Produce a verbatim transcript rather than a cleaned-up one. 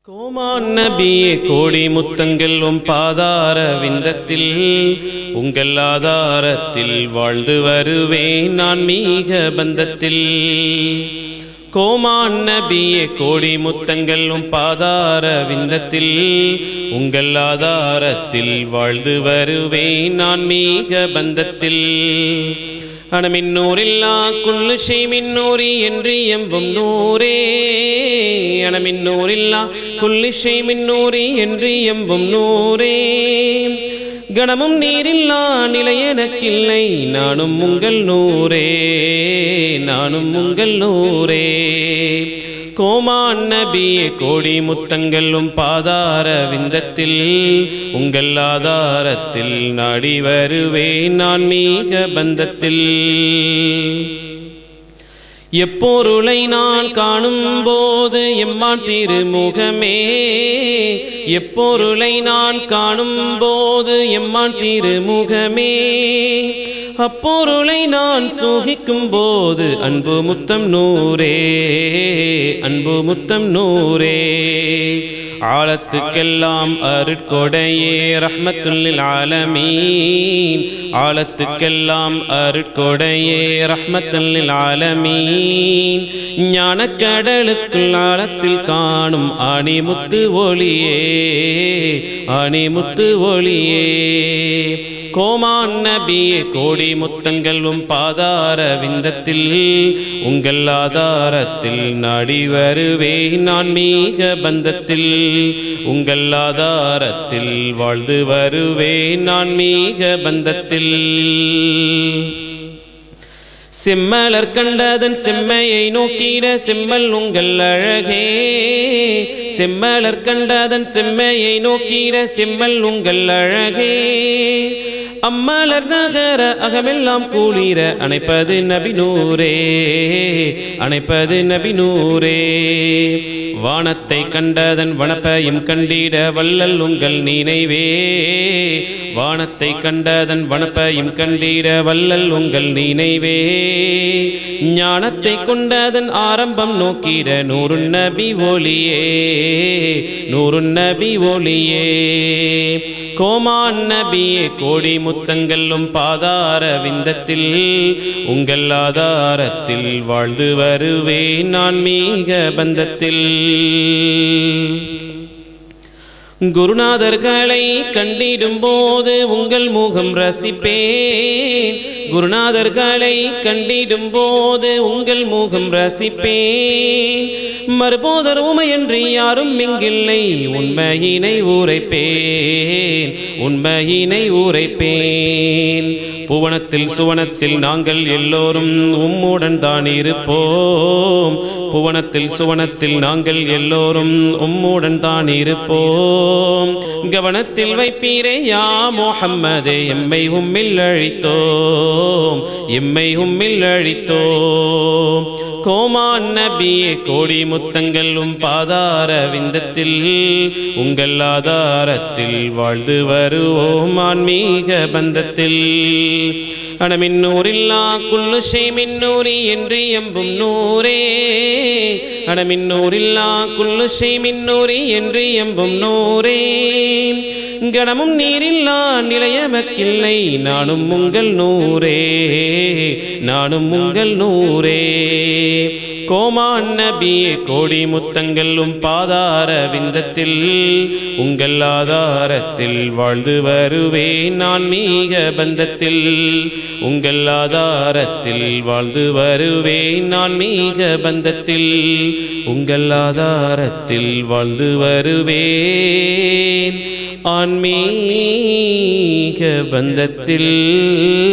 கோமான் நபியே கோடி முத்தங்கள் உம் பாதார விந்தத்தில் உங்கள் ஆதாரத்தில் வாழ்ந்து வருவேன் நான் மீக பந்தத்தில். கோமான் நபியே கோடி முத்தங்கள் உம் பாதார விந்தத்தில் உங்கள் ஆதாரத்தில் வாழ்ந்து வருவேன் நான் மீக பந்தத்தில். அனமின்னூரில்லா குல்லு ஷை மின்னூரி என்று எம்பும் நூரே, அனமின்னூரில்லா குல்லு ஷை மின்னூரி என்று எம்பும் நூரே. கணமும் நீரில்லா நிலை எனக்கில்லை நானும் உங்கள் நூரே, நானும் உங்கள் நூரே. கோமான் நபியே கோடி முத்தங்கள் உம் பாதார விந்தத்தில் உங்கள் ஆதாரத்தில் நாடி வருவேன் நான் மீக பந்தத்தில். எப்பொருளை நான் காணும் போது எம்மான் திருமுகமே, எப்பொருளை நான் காணும் போது எம்மான் திருமுகமே. அப்பொருளை நான் சூகிக்கும் போது அன்பு முத்தம் நூரே, அன்பு முத்தம் நூரே. ஆலத்துக்கெல்லாம் அருட்கொடையே ரஹ்மத்துல்லில் ஆலமீன், ஆலத்துக்கெல்லாம் அருட்கொடையே ரஹ்மத்துல்லில் ஆலமீன். ஞானக்கடலுக்குள் ஆழத்தில் காணும் ஆணிமுத்து ஒளியே, ஆணிமுத்து ஒளியே. கோமான் நபியே கோடி முத்தங்கள் உம் பாதார விந்தத்தில் உங்கள் ஆதாரத்தில் நாடி வருவேன் நான் மீக பந்தத்தில். உங்கள் ஆதாரத்தில் வாழ்ந்து வருவேன் நான் மீக பந்தத்தில். செம்மலர் கண்டதன் செம்மையை நோக்கிட செம்மல் உங்கள் அழகே, செம்மலர் கண்டதன் செம்மையை நோக்கிட செம்மல் உங்கள் அழகே. அம்மலர் நகர அகமெல்லாம் கூளிர அணைப்பது நபி நூரே, அணைப்பது நபி நூரே. வானத்தை கண்டதன் வனப்பையும் கண்டிட வள்ளல் உங்கள் நினைவே, வானத்தை கண்டதன் வனப்பையும் கண்டிட வள்ளல் உங்கள் நினைவே. ஞானத்தை கொண்டதன் ஆரம்பம் நோக்கிட நூறு நபி ஒளியே, நூறு நபி ஒளியே. கோமான் நபியே கோடி முத்தங்களும் பாதார விந்தத்தில் உங்கள் ஆதாரத்தில் வாழ்ந்து வருவேன் நான் மீக பந்தத்தில். குருநாதர்களை கண்டிடும் போது உங்கள் முகம் ரசிப்பேன், குருநாதர்களை கண்டிடும் போது உங்கள் முகம் ரசிப்பேன். மறுபோதர் உமையன்றி யாரும் இங்கில்லை உண்மையினை உரைப்பேன், உண்மையினை உரைப்பேன். புவனத்தில் சுவனத்தில் நாங்கள் எல்லோரும் உம்முடன் தான் இருப்போம், புவனத்தில் சுவனத்தில் நாங்கள் எல்லோரும் உம்முடன் தான் இருப்போம். கவனத்தில் வைப்பீரே யா முஹம்மதே எம்மை உம்மில் அழித்தோம், எம்மை உம்மில் அழித்தோம். கோமான் நபியே கோடி முத்தங்களும் பாதார விந்தத்தில் உங்கள் ஆதாரத்தில் வாழ்ந்து வருவோம் ஆன்மீக பந்தத்தில். அனமின்னூரில்லா குல்லு ஷை மின்னூரி என்று எம்பும் நூரே, அனமின்னூரில்லா குல்லு ஷை மின்னூரி என்று எம்பும் நூரே. கணமும் நீரில்லா நிலையமக்கில்லை நானும் உங்கள் நூரே, நானும் உங்கள் நூரே. கோமான் நபியே கோடி முத்தங்களும் பாதார விந்தத்தில் உங்கள் ஆதாரத்தில் வாழ்ந்து வருவேன் நான் மீக பந்தத்தில். உங்கள் ஆதாரத்தில் வாழ்ந்து வருவேன் நான் மீக பந்தத்தில். உங்கள் ஆதாரத்தில் வாழ்ந்து வருவேன் ஆன்மீக பந்தத்தில்.